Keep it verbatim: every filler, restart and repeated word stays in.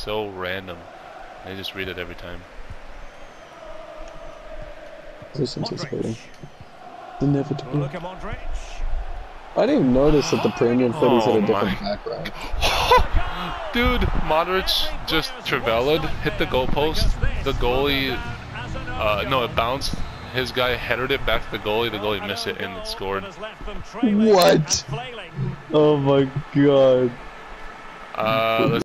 so random. They just read it every time. Just anticipating. Inevitable. Look at Modric. I didn't even notice that the premium footies Oh had a different my. background. Dude, Modric just traveled, hit the goalpost. The goalie, uh, no, it bounced. His guy headed it back to the goalie. The goalie missed it and it scored. What? Oh my god. Uh, let's